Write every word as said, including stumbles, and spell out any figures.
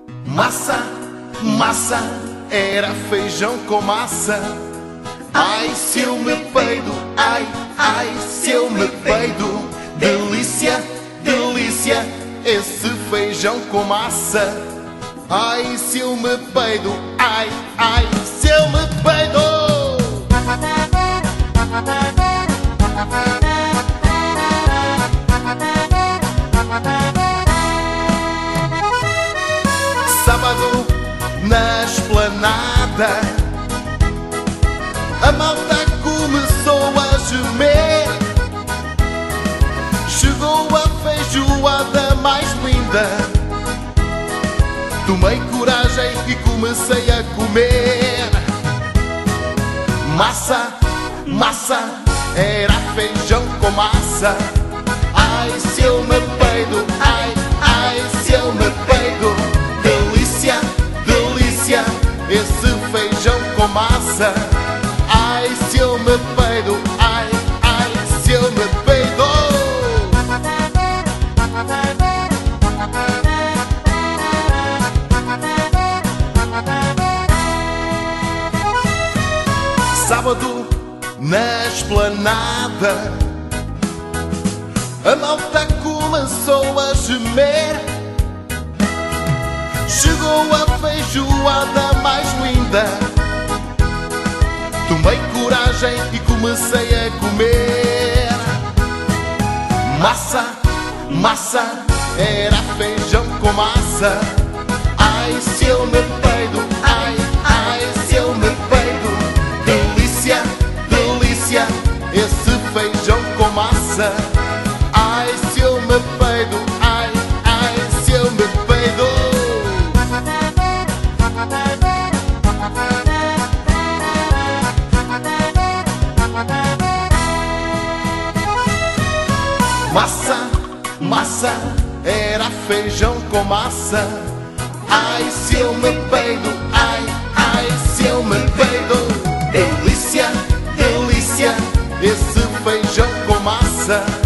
Massa, massa, era feijão com massa. Ai, se eu me peido, ai, ai, se eu me peido. Delícia, delícia, esse feijão com massa. Ai, se eu me peido, ai, ai, se eu me peido. Sábado na esplanada, a malta começou a gemer. Chegou a feijoada mais linda. Tomei coragem e comecei a comer. Massa, massa, era feijão com massa. Ai, se eu me peido, ai, ai, se eu me peido. Delícia, delícia, esse feijão com massa. Ai, se eu me peido, ai, ai, se eu me peido. Sábado na esplanada, a malta começou a gemer. Chegou a feijoada mais linda. Tomei coragem e comecei a comer. Massa, massa, era feijão com massa. Ai, se eu me peido, ai, ai, se eu me peido. Delícia, delícia, esse feijão com massa. Ai, se eu me peido, ai, ai, se eu me peido. Massa, massa, era feijão com massa. Ai, se eu me peido, ai, ai, se eu me peido. Delícia, delícia, esse feijão com massa.